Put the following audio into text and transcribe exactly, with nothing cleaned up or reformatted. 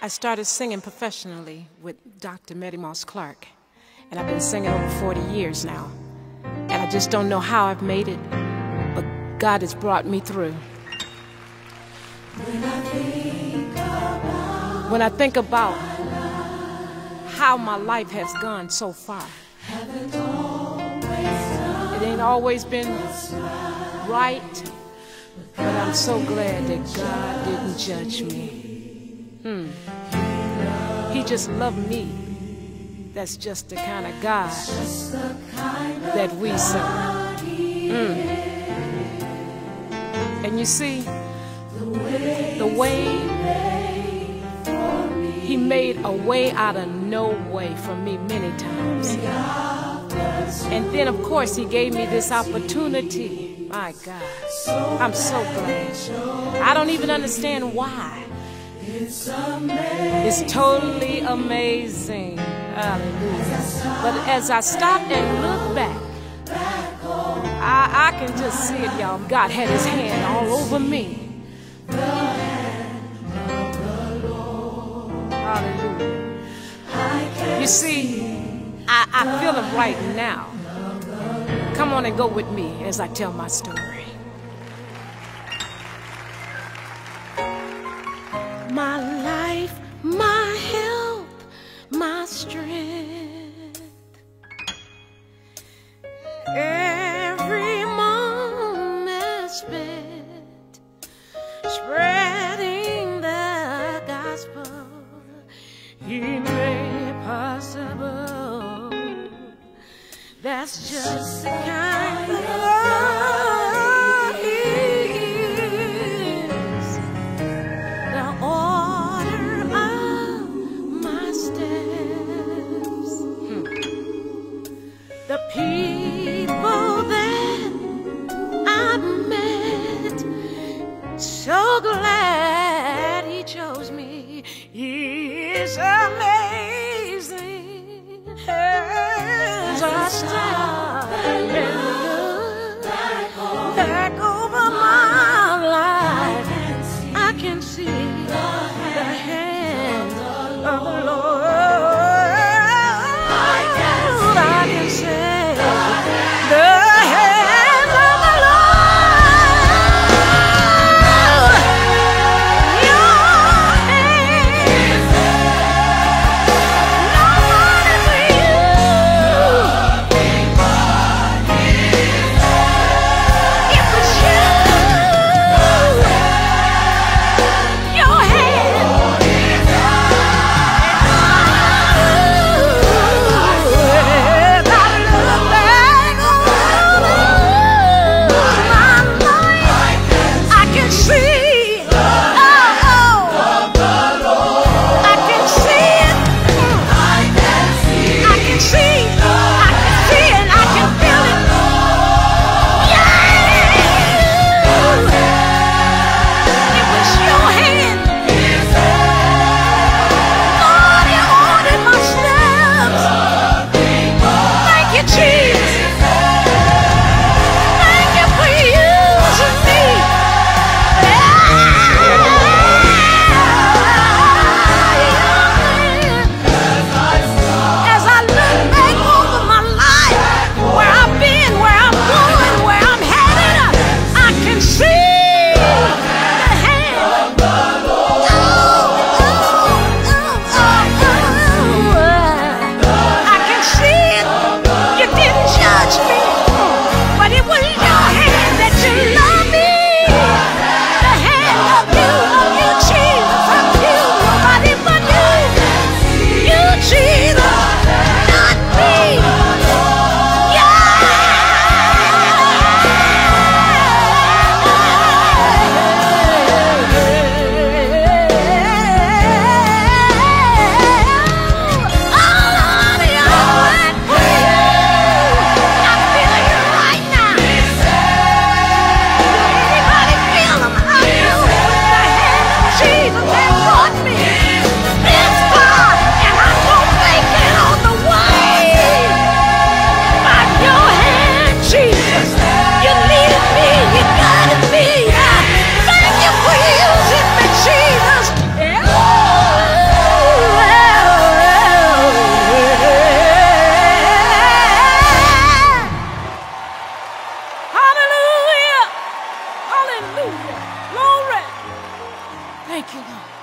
I started singing professionally with Doctor Mettie Moss Clark, and I've been singing over forty years now. And I just don't know how I've made it, but God has brought me through. When I think about, when I think about how my life has gone so far, haven't always done, it ain't always been right, but I'm so glad that God didn't judge me. Hmm. He just loved me. That's just the kind of God that we serve. Mm. And you see, the way He made a way out of no way for me many times. And then, of course, He gave me this opportunity. My God, I'm so glad. I don't even understand why. It's totally amazing. Hallelujah. But as I stop and look back, I, I can just see it, y'all. God had His hand all over me. Hallelujah. You see, I, I feel it right now. Come on and go with me as I tell my story. My life, my help, my strength. Every moment spent spreading the gospel, He made possible. That's just the kind of love He is. The order of my steps. Hmm. The people that I met, so glad He chose me. He is amazing. As I stand and look back over my life, I can see the hand of the Lord. I can say the hand of the Lord. Your hand Thank you, Lord.